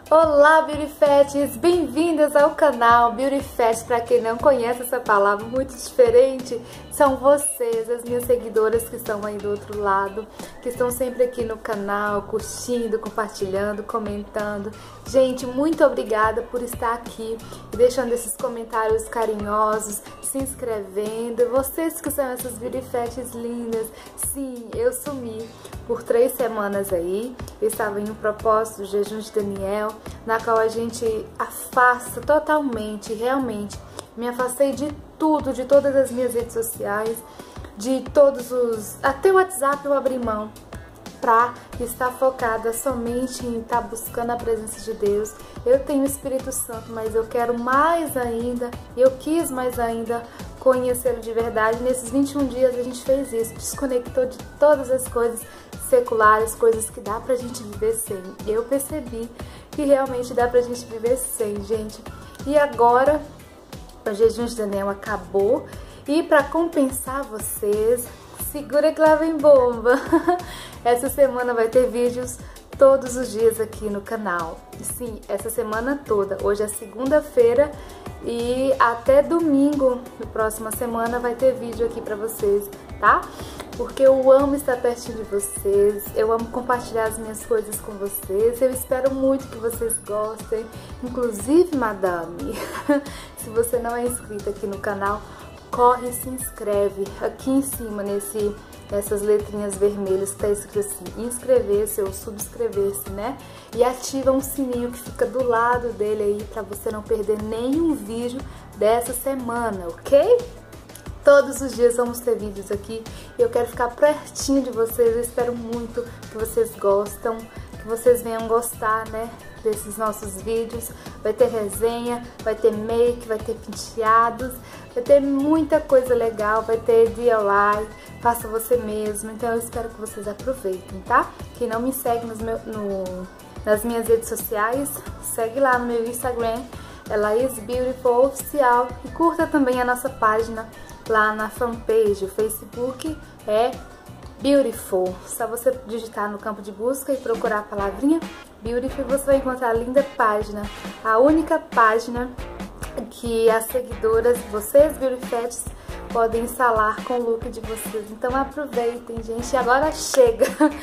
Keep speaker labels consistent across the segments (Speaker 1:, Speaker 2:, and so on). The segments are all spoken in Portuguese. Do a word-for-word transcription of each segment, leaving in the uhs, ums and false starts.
Speaker 1: Olá, Beauty Fetes! Bem-vindas ao canal Beauty Fetes. Para quem não conhece essa palavra muito diferente, são vocês, as minhas seguidoras que estão aí do outro lado, que estão sempre aqui no canal, curtindo, compartilhando, comentando. Gente, muito obrigada por estar aqui e deixando esses comentários carinhosos, se inscrevendo. Vocês que são essas Beauty Fetes lindas. Sim, eu sumi por três semanas aí. Eu estava em um propósito do jejum de Daniel, na qual a gente afasta totalmente, realmente. Me afastei de tudo, de todas as minhas redes sociais, de todos os... Até o WhatsApp eu abri mão pra estar focada somente em estar buscando a presença de Deus. Eu tenho o Espírito Santo, mas eu quero mais ainda, eu quis mais ainda conhecê-lo de verdade. Nesses vinte e um dias a gente fez isso, desconectou de todas as coisas seculares, coisas que dá pra gente viver sem. Eu percebi que realmente dá pra gente viver sem, gente. E agora o jejum de Daniel acabou e pra compensar vocês, segura que lá vem bomba. Essa semana vai ter vídeos todos os dias aqui no canal. Sim, essa semana toda. Hoje é segunda-feira e até domingo da próxima semana vai ter vídeo aqui pra vocês, tá? Porque eu amo estar pertinho de vocês, eu amo compartilhar as minhas coisas com vocês, eu espero muito que vocês gostem. Inclusive, madame, se você não é inscrita aqui no canal, corre e se inscreve aqui em cima, nesse, nessas letrinhas vermelhas que tá escrito assim, inscrever-se ou subscrever-se, né? E ativa um sininho que fica do lado dele aí pra você não perder nenhum vídeo dessa semana, ok? Todos os dias vamos ter vídeos aqui e eu quero ficar pertinho de vocês. Eu espero muito que vocês gostam, que vocês venham gostar, né, desses nossos vídeos. Vai ter resenha, vai ter make, vai ter penteados, vai ter muita coisa legal, vai ter D I Y, faça você mesmo. Então eu espero que vocês aproveitem, tá? Quem não me segue nos meu, no, nas minhas redes sociais, segue lá no meu Instagram, é Laís Beautiful Oficial, e curta também a nossa página lá na fanpage. O Facebook é Beautiful. Só você digitar no campo de busca e procurar a palavrinha Beautiful, você vai encontrar a linda página. A única página que as seguidoras, vocês Beauty Fetes, podem instalar com o look de vocês. Então aproveitem, gente. E agora chega!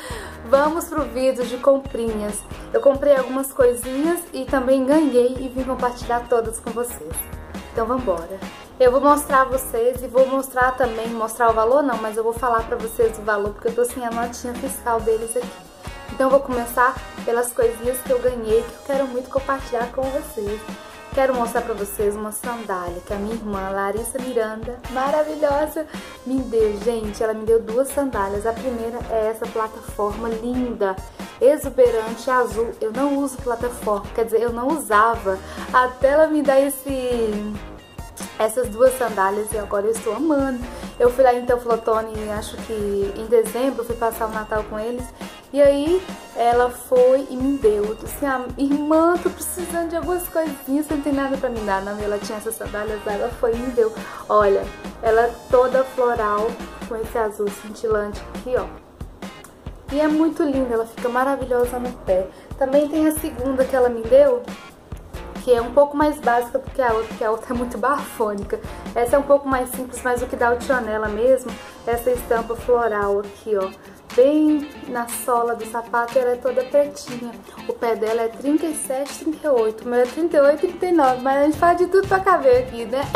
Speaker 1: Vamos pro vídeo de comprinhas. Eu comprei algumas coisinhas e também ganhei e vim compartilhar todas com vocês. Então vamos embora. Eu vou mostrar a vocês e vou mostrar também, mostrar o valor não, mas eu vou falar pra vocês o valor, porque eu tô sem a notinha fiscal deles aqui. Então eu vou começar pelas coisinhas que eu ganhei, que eu quero muito compartilhar com vocês. Quero mostrar pra vocês uma sandália que a minha irmã, Larissa Miranda, maravilhosa, me deu. Gente, ela me deu duas sandálias. A primeira é essa plataforma linda, exuberante, azul. Eu não uso plataforma, quer dizer, eu não usava, até ela me dar esse... essas duas sandálias e agora eu estou amando. Eu fui lá em Teoflotone, acho que em dezembro, fui passar o Natal com eles. E aí ela foi e me deu. Eu disse, ah, irmã, tô precisando de algumas coisinhas, você não tem nada pra me dar. Não, ela tinha essas sandálias, ela foi e me deu. Olha, ela é toda floral, com esse azul cintilante aqui, ó. E é muito linda, ela fica maravilhosa no pé. Também tem a segunda que ela me deu, que é um pouco mais básica do que a outra, porque a outra é muito bafônica. Essa é um pouco mais simples, mas o que dá o tchan nela mesmo, essa estampa floral aqui, ó. Bem na sola do sapato, ela é toda pretinha. O pé dela é trinta e sete, trinta e oito. O meu é trinta e oito, trinta e nove, mas a gente faz de tudo pra caber aqui, né?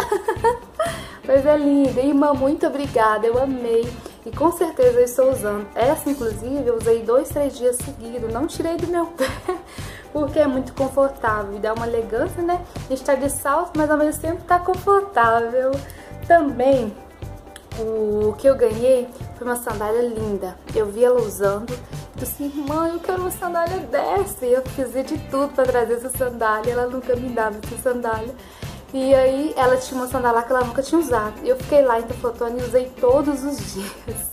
Speaker 1: Mas é linda. Irmã, muito obrigada, eu amei. E com certeza eu estou usando. Essa, inclusive, eu usei dois, três dias seguidos. Não tirei do meu pé, porque é muito confortável e dá uma elegância, né? A gente tá de salto, mas ao mesmo tempo tá confortável. Também, o que eu ganhei foi uma sandália linda. Eu vi ela usando, eu disse, irmã, eu quero uma sandália dessa. E eu fiz de tudo pra trazer essa sandália, ela nunca me dava essa sandália. E aí ela tinha uma sandália que ela nunca tinha usado. E eu fiquei lá em Teoflotone e usei todos os dias.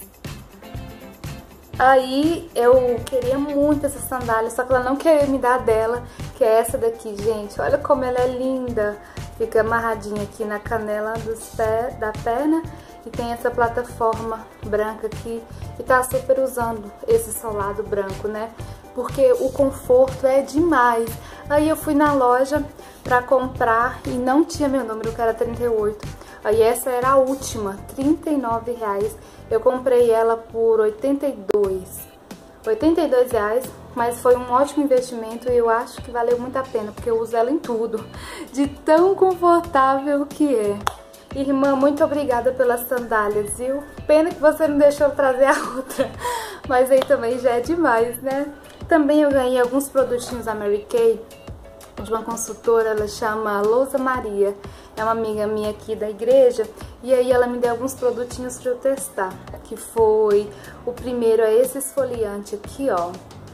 Speaker 1: Aí eu queria muito essa sandália, só que ela não queria me dar dela, que é essa daqui, gente. Olha como ela é linda. Fica amarradinha aqui na canela dos pés, da perna. E tem essa plataforma branca aqui. E tá super usando esse solado branco, né? Porque o conforto é demais. Aí eu fui na loja pra comprar e não tinha meu número, que era trinta e oito. Aí essa era a última, trinta e nove reais. Eu comprei ela por oitenta e dois. oitenta e dois reais, mas foi um ótimo investimento e eu acho que valeu muito a pena, porque eu uso ela em tudo, de tão confortável que é. Irmã, muito obrigada pelas sandálias, viu? Pena que você não deixou eu trazer a outra, mas aí também já é demais, né? Também eu ganhei alguns produtinhos da Mary Kay, de uma consultora, ela chama Lousa Maria. É uma amiga minha aqui da igreja, e aí ela me deu alguns produtinhos para eu testar, que foi, o primeiro é esse esfoliante aqui, ó,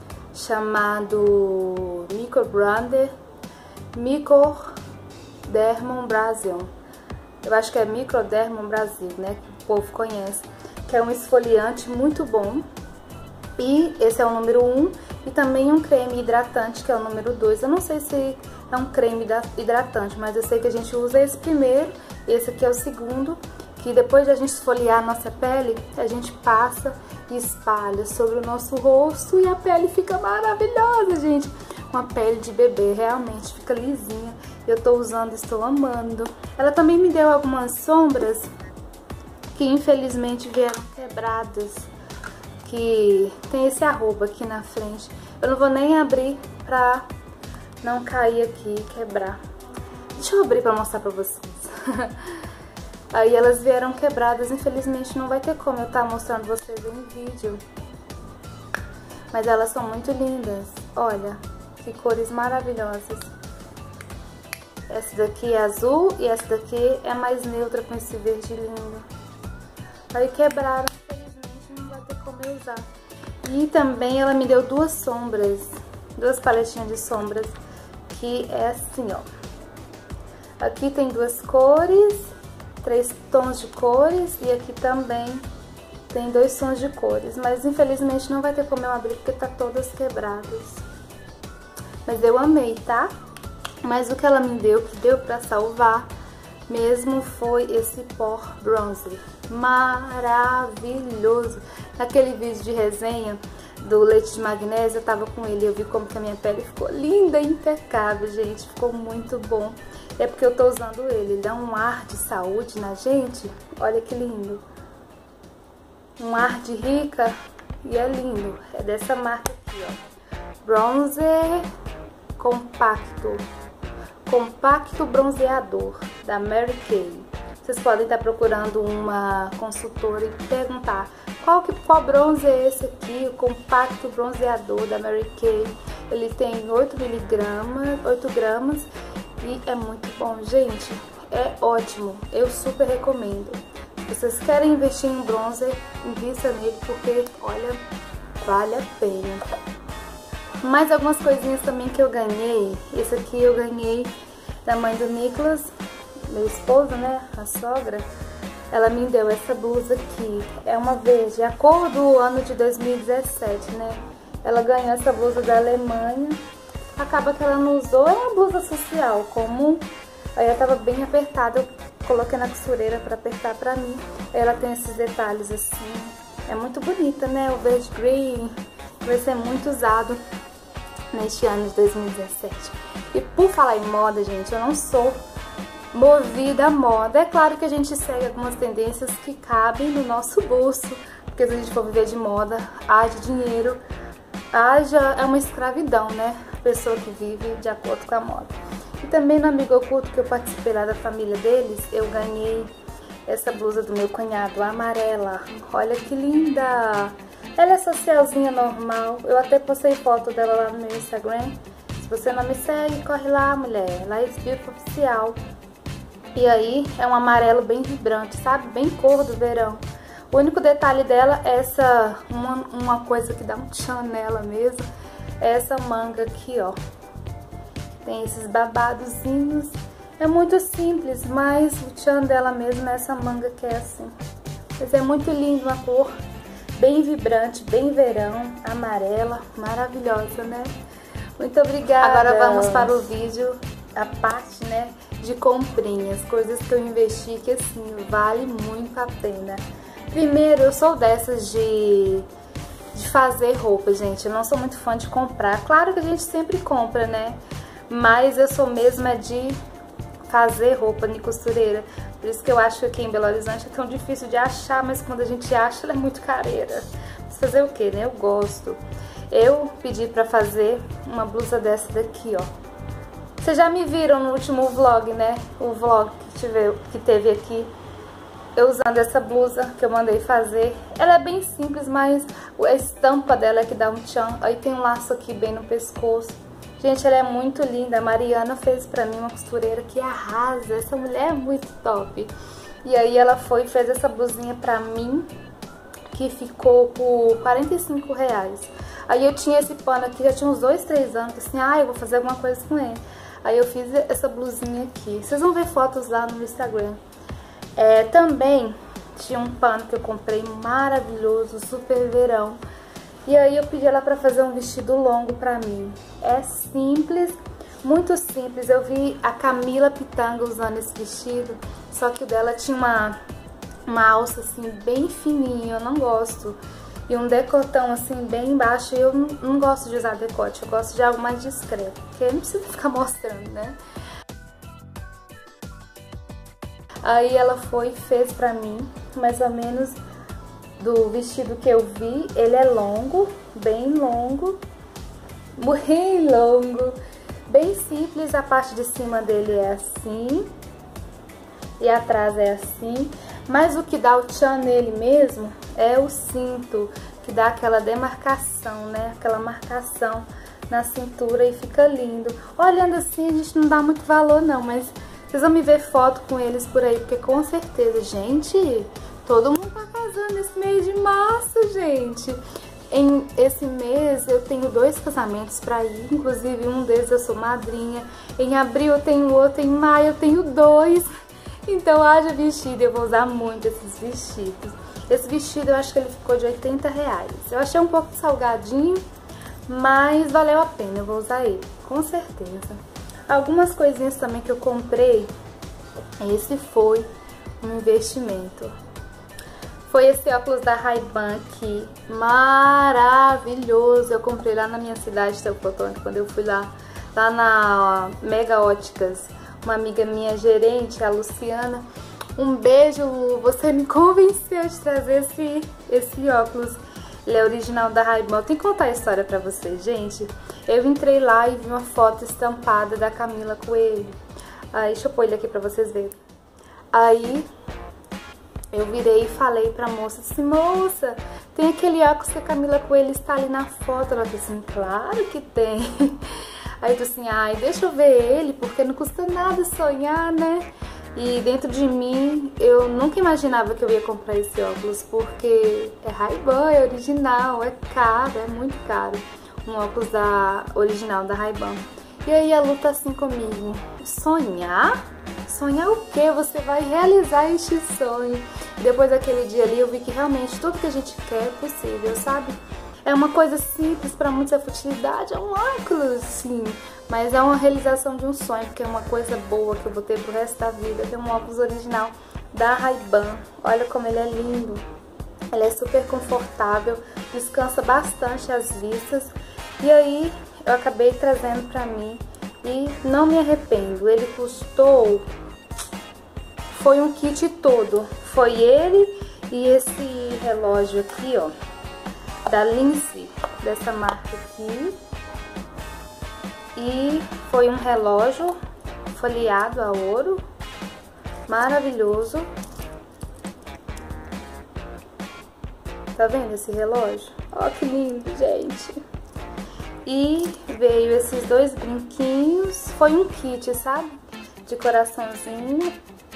Speaker 1: chamado Microbrander Microdermon Brasil. Eu acho que é Microdermon Brasil, né, que o povo conhece, que é um esfoliante muito bom. E esse é o número um, e também um creme hidratante, que é o número dois. Eu não sei se é um creme hidratante, mas eu sei que a gente usa esse primeiro, esse aqui é o segundo, que depois de a gente esfoliar a nossa pele, a gente passa e espalha sobre o nosso rosto e a pele fica maravilhosa, gente. Uma pele de bebê, realmente fica lisinha. Eu tô usando, estou amando. Ela também me deu algumas sombras que infelizmente vieram quebradas, que tem esse arroba aqui na frente. Eu não vou nem abrir pra não cair aqui e quebrar. Deixa eu abrir pra mostrar pra vocês. Aí elas vieram quebradas, infelizmente não vai ter como eu estar mostrando vocês em vídeo. Mas elas são muito lindas. Olha, que cores maravilhosas. Essa daqui é azul e essa daqui é mais neutra com esse verde lindo. Aí quebraram, infelizmente não vai ter como eu usar. E também ela me deu duas sombras, duas paletinhas de sombras, que é assim, ó. Aqui tem duas cores, três tons de cores, e aqui também tem dois tons de cores. Mas infelizmente não vai ter como eu abrir, porque tá todas quebradas. Mas eu amei, tá? Mas o que ela me deu, que deu pra salvar mesmo, foi esse pó bronzer. Maravilhoso! Naquele vídeo de resenha do leite de magnésio, eu tava com ele, eu vi como que a minha pele ficou linda e impecável, gente, ficou muito bom. É porque eu tô usando ele, ele dá um ar de saúde na gente, olha que lindo. Um ar de rica e é lindo, é dessa marca aqui, ó. Bronzer Compacto, Compacto Bronzeador, da Mary Kay. Vocês podem estar procurando uma consultora e perguntar qual, que, qual bronze é esse aqui, o Compacto Bronzeador da Mary Kay. Ele tem oito miligramas, oito gramas e é muito bom, gente. É ótimo, eu super recomendo. Se vocês querem investir em bronzer, invista nele porque, olha, vale a pena. Mais algumas coisinhas também que eu ganhei. Esse aqui eu ganhei da mãe do Nicolas, meu esposo, né, a sogra. Ela me deu essa blusa aqui, é uma verde, a cor do ano de dois mil e dezessete, né? Ela ganhou essa blusa da Alemanha, acaba que ela não usou, é uma blusa social, comum. Aí ela tava bem apertada, eu coloquei na costureira pra apertar pra mim. Aí ela tem esses detalhes assim, é muito bonita, né? O verde green vai ser muito usado neste ano de dois mil e dezessete. E por falar em moda, gente, eu não sou movida à moda. É claro que a gente segue algumas tendências que cabem no nosso bolso, porque se a gente for viver de moda, haja dinheiro, haja, é uma escravidão, né? A pessoa que vive de acordo com a moda. E também no Amigo Oculto, que eu participei lá da família deles, eu ganhei essa blusa do meu cunhado, amarela. Olha que linda! Ela é socialzinha normal, eu até postei foto dela lá no meu Instagram. Se você não me segue, corre lá, mulher, lá é Beautiful Oficial. E aí, é um amarelo bem vibrante, sabe? Bem cor do verão. O único detalhe dela é essa, uma, uma coisa que dá um tchan nela mesmo, é essa manga aqui, ó. Tem esses babadozinhos. É muito simples, mas o tchan dela mesmo é essa manga que é assim. Mas é muito lindo, uma cor bem vibrante, bem verão, amarela, maravilhosa, né? Muito obrigada. Agora vamos para o vídeo, a parte, né, de comprinhas, coisas que eu investi que assim, vale muito a pena. Primeiro, eu sou dessas de, de fazer roupa, gente. Eu não sou muito fã de comprar. Claro que a gente sempre compra, né? mas eu sou mesma de fazer roupa de costureira. Por isso que eu acho que aqui em Belo Horizonte é tão difícil de achar, mas quando a gente acha, ela é muito careira. Mas fazer o que, né? Eu gosto. Eu pedi pra fazer uma blusa dessa daqui, ó. Vocês já me viram no último vlog, né? O vlog que, tive, que teve aqui, eu usando essa blusa que eu mandei fazer. Ela é bem simples, mas a estampa dela é que dá um tchan. Aí tem um laço aqui bem no pescoço. Gente, ela é muito linda. A Mariana fez pra mim, uma costureira que arrasa. Essa mulher é muito top. E aí ela foi e fez essa blusinha pra mim, que ficou por quarenta e cinco reais. Aí eu tinha esse pano aqui, já tinha uns dois, três anos, assim, ah, eu vou fazer alguma coisa com ele. Aí eu fiz essa blusinha aqui. Vocês vão ver fotos lá no Instagram. É, também tinha um pano que eu comprei maravilhoso, super verão. E aí eu pedi ela pra fazer um vestido longo pra mim. É simples, muito simples. Eu vi a Camila Pitanga usando esse vestido, só que o dela tinha uma, uma alça assim bem fininha, eu não gosto. E um decotão assim bem baixo, eu não, não gosto de usar decote, eu gosto de algo mais discreto, porque não precisa ficar mostrando, né? Aí ela foi e fez pra mim, mais ou menos do vestido que eu vi. Ele é longo, bem longo, bem longo, bem simples. A parte de cima dele é assim e atrás é assim. Mas o que dá o tchan nele mesmo é o cinto, que dá aquela demarcação, né? Aquela marcação na cintura e fica lindo. Olhando assim a gente não dá muito valor não, mas vocês vão me ver foto com eles por aí, porque com certeza, gente, todo mundo tá casando nesse mês de março, gente. Em esse mês eu tenho dois casamentos pra ir, inclusive um deles eu sou madrinha. Em abril eu tenho outro, em maio eu tenho dois. Então haja vestido, eu vou usar muito esses vestidos. Esse vestido eu acho que ele ficou de oitenta reais. Eu achei um pouco salgadinho, mas valeu a pena, eu vou usar ele, com certeza. Algumas coisinhas também que eu comprei, esse foi um investimento. Foi esse óculos da Ray-Ban aqui, maravilhoso. Eu comprei lá na minha cidade, Teoflotone, quando eu fui lá, lá na Mega Óticas. Uma amiga minha, gerente, a Luciana. Um beijo, Lu. Você me convenceu de trazer esse, esse óculos. Ele é original da Ray-Ban. Eu tenho que contar a história pra vocês, gente. Eu entrei lá e vi uma foto estampada da Camila Coelho. Aí, deixa eu pôr ele aqui pra vocês verem. Aí, eu virei e falei pra moça, assim, moça, tem aquele óculos que a Camila Coelho está ali na foto? Ela disse assim, claro que tem. Aí eu disse assim, ai, deixa eu ver ele, porque não custa nada sonhar, né? E dentro de mim, eu nunca imaginava que eu ia comprar esse óculos, porque é Ray-Ban, é original, é caro, é muito caro. Um óculos da, original da Ray-Ban. E aí a Lu tá assim comigo, sonhar? Sonhar o quê? Você vai realizar este sonho. E depois daquele dia ali, eu vi que realmente tudo que a gente quer é possível, sabe? É uma coisa simples, pra muitos é futilidade, é um óculos, sim. Mas é uma realização de um sonho, porque é uma coisa boa que eu vou ter pro resto da vida. Tem um óculos original da Ray-Ban. Olha como ele é lindo. Ele é super confortável, descansa bastante as vistas. E aí, eu acabei trazendo pra mim e não me arrependo. Ele custou... Foi um kit todo. Foi ele e esse relógio aqui, ó. Da Lindsay, dessa marca aqui. E foi um relógio folheado a ouro, maravilhoso. Tá vendo esse relógio? Ó que lindo, gente. E veio esses dois brinquinhos, foi um kit, sabe? De coraçãozinho.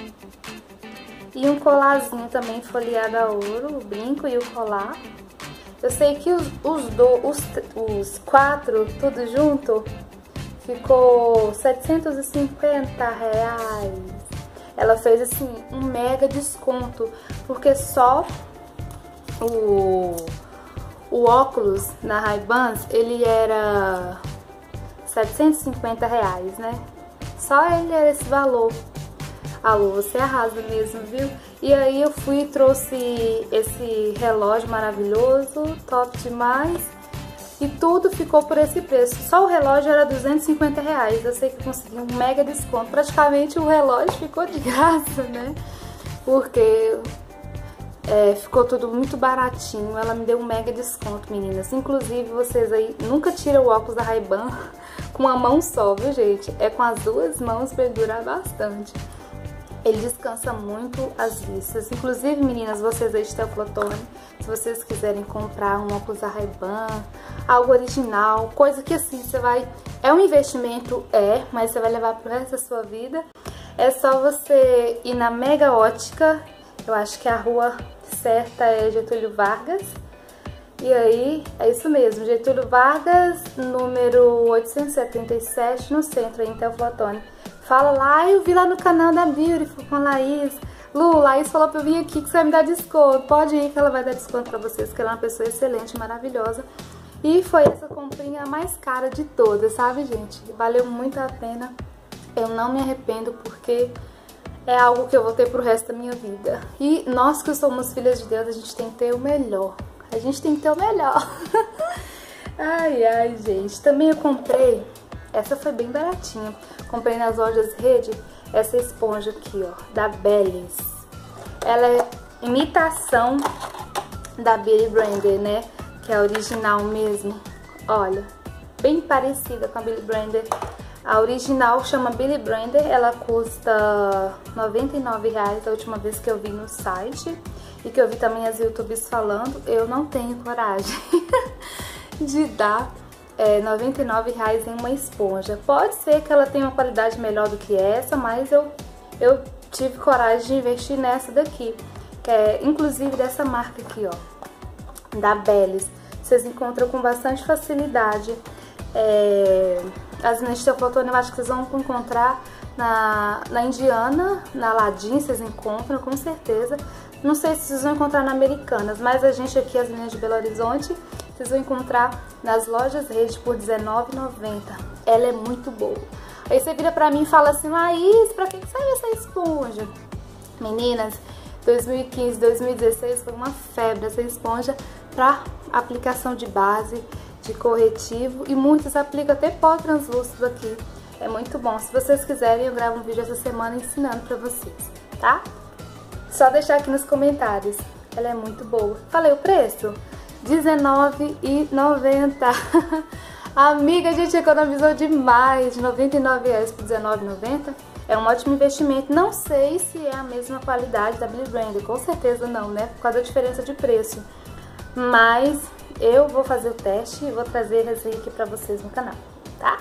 Speaker 1: E um colarzinho também folheado a ouro, o brinco e o colar. Eu sei que os, os, do, os, os quatro, tudo junto, ficou setecentos e cinquenta reais. Ela fez assim um mega desconto, porque só o, o óculos na Ray-Ban, ele era setecentos e cinquenta reais, né? Só ele era esse valor. Alô, você arrasa mesmo, viu? E aí eu fui e trouxe esse relógio maravilhoso, top demais. E tudo ficou por esse preço. Só o relógio era duzentos e cinquenta reais. Eu sei que consegui um mega desconto. Praticamente o relógio ficou de graça, né? Porque é, ficou tudo muito baratinho. Ela me deu um mega desconto, meninas. Inclusive, vocês aí nunca tiram o óculos da Ray-Ban com uma mão só, viu, gente? É com as duas mãos pra ele durar bastante. Ele descansa muito as vistas. Inclusive, meninas, vocês aí de Teoflotone, se vocês quiserem comprar um óculos da Ray-Ban, algo original, coisa que assim, você vai... É um investimento, é, mas você vai levar pro resto da sua vida. É só você ir na Mega Ótica, eu acho que a rua certa é Getúlio Vargas. E aí, é isso mesmo, Getúlio Vargas, número oitocentos e setenta e sete, no centro, aí em Teoflotone. Fala lá, eu vi lá no canal da Beautiful com a Laís. Lu, Laís falou pra eu vir aqui que você vai me dar desconto. Pode ir que ela vai dar desconto pra vocês, que ela é uma pessoa excelente, maravilhosa. E foi essa comprinha mais cara de todas, sabe, gente? Valeu muito a pena. Eu não me arrependo porque é algo que eu vou ter pro resto da minha vida. E nós que somos filhas de Deus, a gente tem que ter o melhor. A gente tem que ter o melhor. Ai, ai, gente. Também eu comprei... Essa foi bem baratinha. Comprei nas lojas Rede essa esponja aqui, ó, da Bellis. Ela é imitação da Billy Brander, né? Que é a original mesmo. Olha, bem parecida com a Billy Brander. A original chama Billy Brander. Ela custa noventa e nove reais a última vez que eu vi no site. E que eu vi também as YouTubers falando. Eu não tenho coragem de dar... É, noventa e nove reais em uma esponja. Pode ser que ela tenha uma qualidade melhor do que essa, mas eu, eu tive coragem de investir nessa daqui, que é inclusive dessa marca aqui, ó, da Bellis. Vocês encontram com bastante facilidade. É, as meninas de Teoflotone eu acho que vocês vão encontrar na, na Indiana, na Aladdin, vocês encontram com certeza. Não sei se vocês vão encontrar na Americanas, mas a gente aqui, as meninas de Belo Horizonte, vocês vão encontrar nas lojas Rede por dezenove reais e noventa centavos. Ela é muito boa. Aí você vira pra mim e fala assim, Laís, pra que serve essa esponja? Meninas, dois mil e quinze, dois mil e dezesseis foi uma febre essa esponja pra aplicação de base, de corretivo. E muitos aplicam até pó translúcido aqui. É muito bom. Se vocês quiserem, eu gravo um vídeo essa semana ensinando pra vocês, tá? Só deixar aqui nos comentários. Ela é muito boa. Falei o preço? dezenove reais e noventa centavos. Amiga, a gente economizou demais. De noventa e nove reais por dezenove reais e noventa centavos. É um ótimo investimento. Não sei se é a mesma qualidade da Billy Brander. Com certeza não, né? Por causa da diferença de preço. Mas eu vou fazer o teste e vou trazer a resenha aqui pra vocês no canal, tá?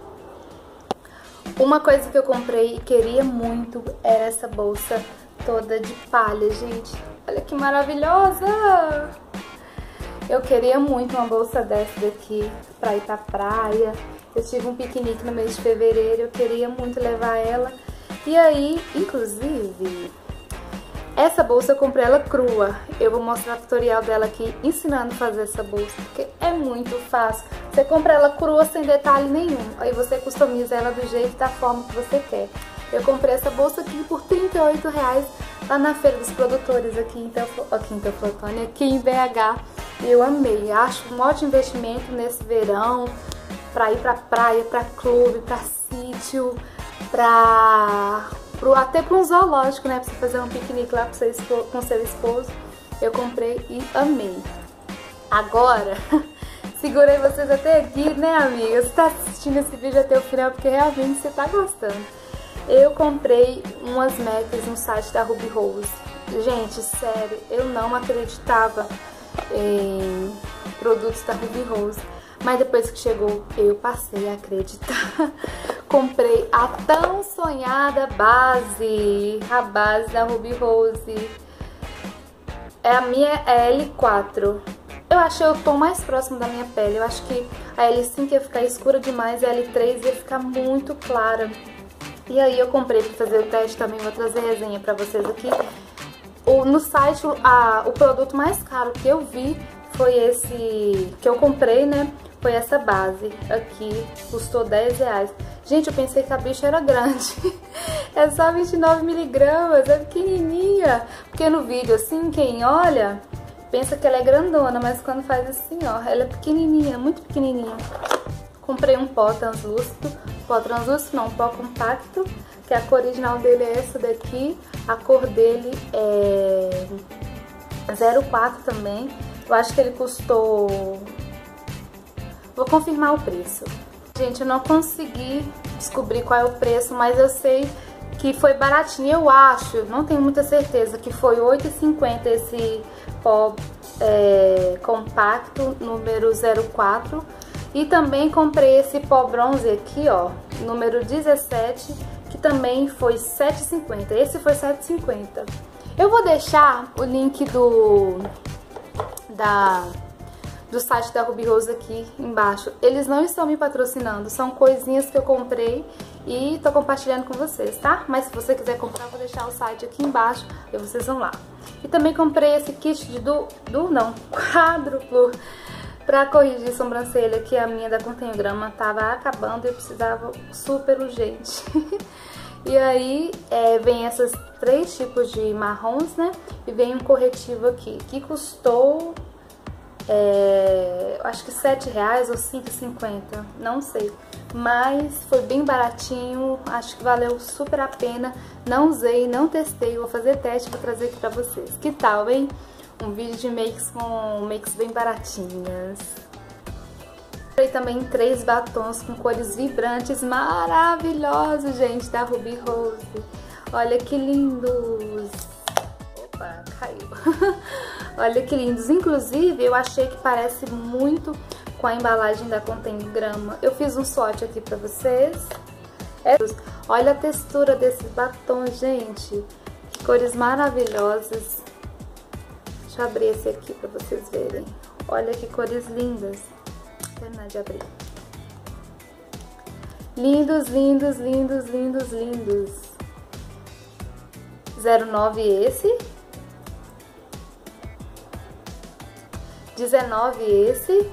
Speaker 1: Uma coisa que eu comprei e queria muito era essa bolsa toda de palha, gente. Olha que maravilhosa! Eu queria muito uma bolsa dessa daqui pra ir pra praia. Eu tive um piquenique no mês de fevereiro, eu queria muito levar ela. E aí, inclusive, essa bolsa eu comprei ela crua. Eu vou mostrar o tutorial dela aqui, ensinando a fazer essa bolsa, porque é muito fácil. Você compra ela crua sem detalhe nenhum, aí você customiza ela do jeito e da forma que você quer. Eu comprei essa bolsa aqui por trinta e oito reais lá na Feira dos Produtores aqui em Teoflotone, aqui em B H. Eu amei, acho um ótimo investimento nesse verão, pra ir pra praia, pra clube, pra sítio, pra... Pro, até pra um zoológico, né, pra você fazer um piquenique lá seu, com seu esposo. Eu comprei e amei. Agora, segurei vocês até aqui, né, amiga? Você tá assistindo esse vídeo até o final porque realmente você tá gostando. Eu comprei umas metas no site da Ruby Rose. Gente, sério, eu não acreditava em produtos da Ruby Rose. Mas depois que chegou, eu passei a acreditar. Comprei a tão sonhada base, a base da Ruby Rose. É a minha L quatro. Eu achei o tom mais próximo da minha pele. Eu acho que a L cinco ia ficar escura demais e a L três ia ficar muito clara. E aí eu comprei pra fazer o teste também, vou trazer resenha pra vocês aqui. O, no site, a, o produto mais caro que eu vi foi esse que eu comprei, né? Foi essa base aqui, custou dez reais. Gente, eu pensei que a bicha era grande. É só vinte e nove miligramas, é pequenininha. Porque no vídeo, assim, quem olha, pensa que ela é grandona, mas quando faz assim, ó, ela é pequenininha, muito pequenininha. Comprei um pó translúcido, pó translúcido não, um pó compacto, que a cor original dele é essa daqui, a cor dele é zero quatro também. Eu acho que ele custou... Vou confirmar o preço. Gente, eu não consegui descobrir qual é o preço, mas eu sei que foi baratinho. Eu acho, não tenho muita certeza, que foi oito reais e cinquenta centavos esse pó é, compacto número zero quatro. E também comprei esse pó bronze aqui, ó, número dezessete, que também foi sete reais e cinquenta centavos. Esse foi sete reais e cinquenta centavos. Eu vou deixar o link do, da, do site da Ruby Rose aqui embaixo. Eles não estão me patrocinando, são coisinhas que eu comprei e tô compartilhando com vocês, tá? Mas se você quiser comprar, eu vou deixar o site aqui embaixo e vocês vão lá. E também comprei esse kit de du, du não, quádruplo pra corrigir sobrancelha, que a minha da Contenho Grama tava acabando e eu precisava super urgente. E aí é, vem esses três tipos de marrons, né? E vem um corretivo aqui, que custou, é, acho que sete reais ou cinco reais e cinquenta centavos, não sei. Mas foi bem baratinho, acho que valeu super a pena. Não usei, não testei, vou fazer teste pra trazer aqui pra vocês. Que tal, hein? Um vídeo de makes com makes bem baratinhas. Comprei também três batons com cores vibrantes maravilhosos, gente, da Ruby Rose. Olha que lindos. Opa, caiu. Olha que lindos. Inclusive, eu achei que parece muito com a embalagem da Contenho Grama. Eu fiz um swatch aqui pra vocês. É... Olha a textura desses batons, gente. Que cores maravilhosas. Deixa eu abrir esse aqui pra vocês verem. Olha que cores lindas. Vou terminar de abrir. Lindos, lindos, lindos, lindos, lindos. zero nove esse. dezenove esse.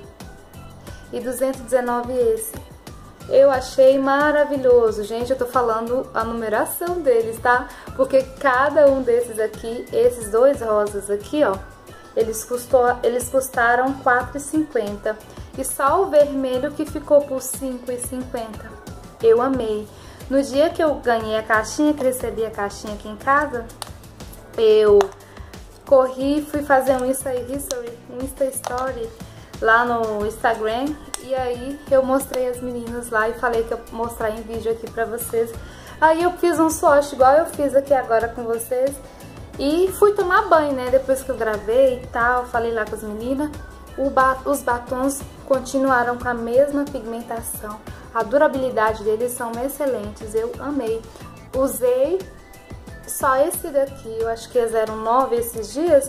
Speaker 1: E duzentos e dezenove esse. Eu achei maravilhoso, gente. Eu tô falando a numeração deles, tá? Porque cada um desses aqui, esses dois rosas aqui, ó, eles, custou, eles custaram quatro reais e cinquenta centavos. E só o vermelho que ficou por cinco reais e cinquenta centavos. Eu amei. No dia que eu ganhei a caixinha, que recebi a caixinha aqui em casa, eu corri, fui fazer um Insta History, um Insta Story lá no Instagram, e aí eu mostrei as meninas lá e falei que eu ia mostrar em vídeo aqui pra vocês. Aí eu fiz um swatch igual eu fiz aqui agora com vocês e fui tomar banho, né, depois que eu gravei e tal, falei lá com as meninas. O ba os batons continuaram com a mesma pigmentação, a durabilidade deles são excelentes, eu amei. Usei só esse daqui, eu acho que é zero nove esses dias.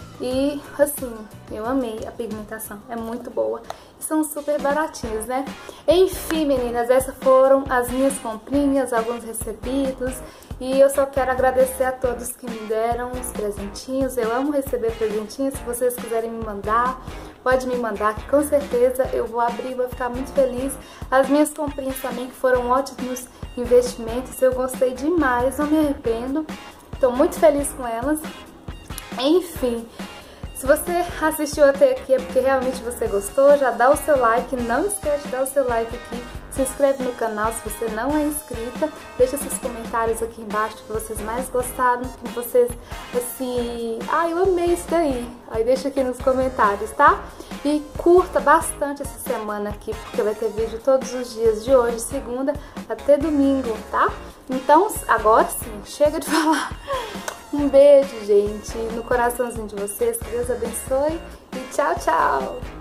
Speaker 1: E assim, eu amei a pigmentação, é muito boa. E são super baratinhos, né? Enfim, meninas, essas foram as minhas comprinhas, alguns recebidos. E eu só quero agradecer a todos que me deram os presentinhos. Eu amo receber presentinhos, se vocês quiserem me mandar, pode me mandar, que com certeza eu vou abrir e vou ficar muito feliz. As minhas comprinhas também, que foram ótimos investimentos, eu gostei demais, não me arrependo. Estou muito feliz com elas. Enfim, se você assistiu até aqui é porque realmente você gostou, já dá o seu like, não esquece de dar o seu like aqui, se inscreve no canal se você não é inscrita, deixa seus comentários aqui embaixo que vocês mais gostaram, que vocês, assim, ah, eu amei isso daí, aí deixa aqui nos comentários, tá? E curta bastante essa semana aqui, porque vai ter vídeo todos os dias, de hoje, segunda até domingo, tá? Então, agora sim, chega de falar. Um beijo, gente, no coraçãozinho de vocês, que Deus abençoe e tchau, tchau!